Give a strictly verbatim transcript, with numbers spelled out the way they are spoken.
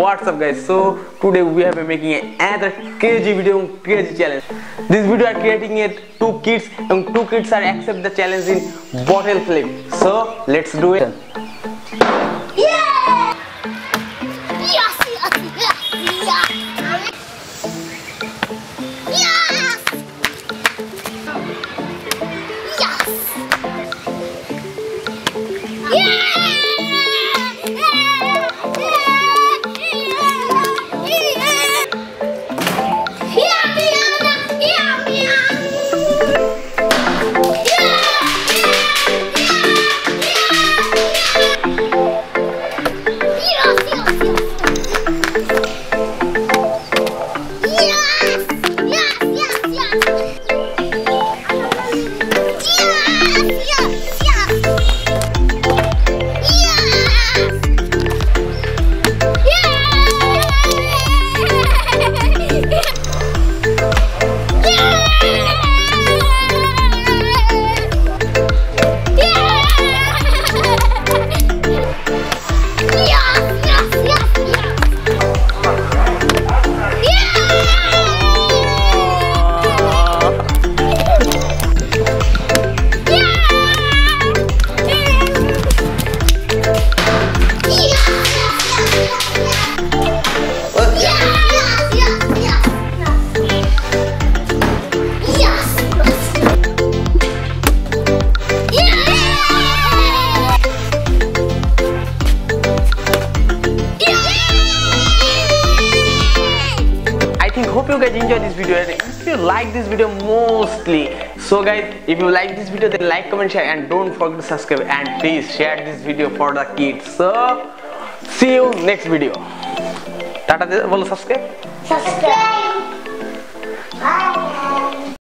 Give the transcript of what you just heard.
what's up guys? So today we have been making another crazy video, crazy challenge. This video are creating it two kids and two kids are accept the challenge in bottle flip. So let's do it. Yeah! Yes, yes, yes, yes. Yes! Yes! Yeah! Hope you guys enjoy this video, and if you like this video mostly, so guys, if you like this video then like, comment, share, and don't forget to subscribe, and please share this video for the kids. So see you next video. Tata, bolo subscribe. Subscribe. Bye.